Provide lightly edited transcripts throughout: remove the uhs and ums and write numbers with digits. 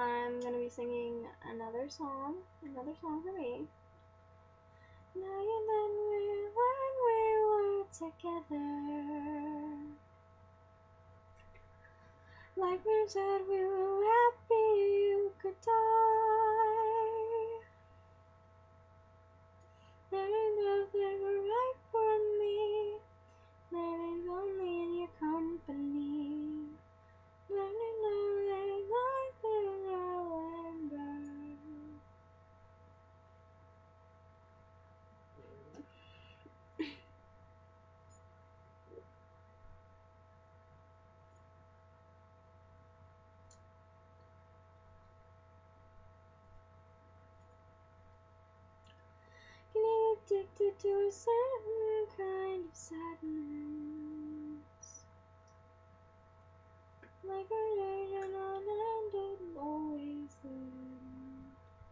I'm gonna be singing another song for me. Now and then when we were together, like we said we were happy you could die. Learning that they were right for me, learning only in your company. Learning now they like the remember. Getting addicted to a certain kind of sadness, like a legend unended, always there.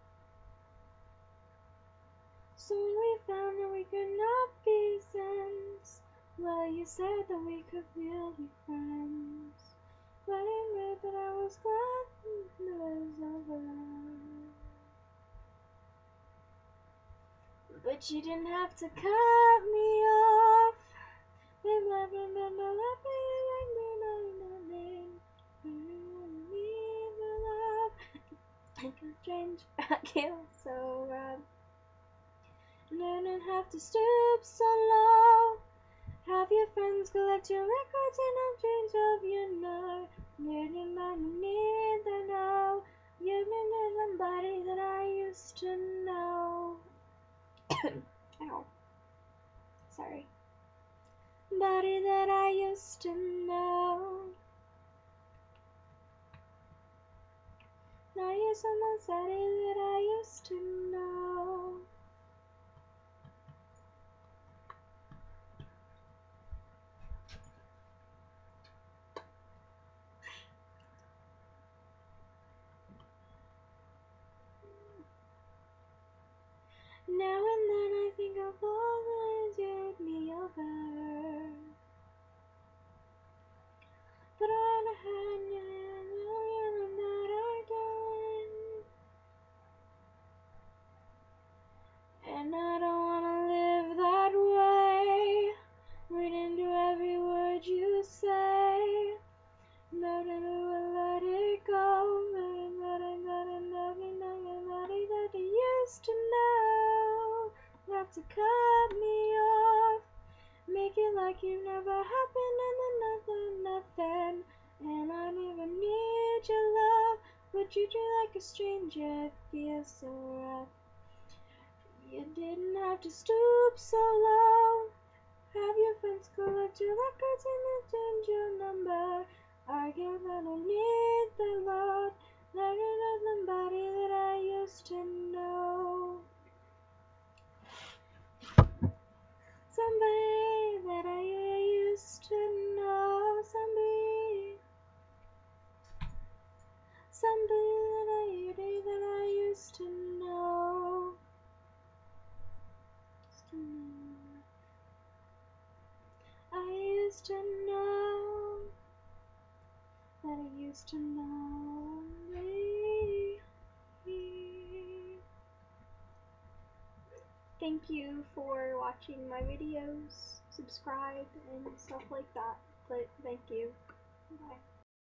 Soon we found that we could not be friends. Well, you said that we could still be friends. But I admit that I was glad it was over. But you didn't have to cut me off. They left me, then they left me, need the love. Like a strange kill so rough. And I didn't have to stoop so low. Have your friends collect your records and I'm change of your know. Didn't need to know. You've been somebody that I used to know. Ow. Sorry. Body that I used to know. Now you're someone's body that I used to know. Now and then I think of all the times you me over. But I had you that I don't. And I don't wanna live that way. Read into every word you say. But I will let it go. Nobody that you used to know. You have to cut me off. Make it like you never happened and then nothing. And I never need your love. But you treat like a stranger, it feels so rough. You didn't have to stoop so low. Have your friends collect your records and change your number. I guess I don't need the Lord. There is somebody that I used to know. Somebody that I used to know. Somebody that I used to know. I used to know. That I used to know me. Thank you for watching my videos. Subscribe and stuff like that. But thank you. Bye.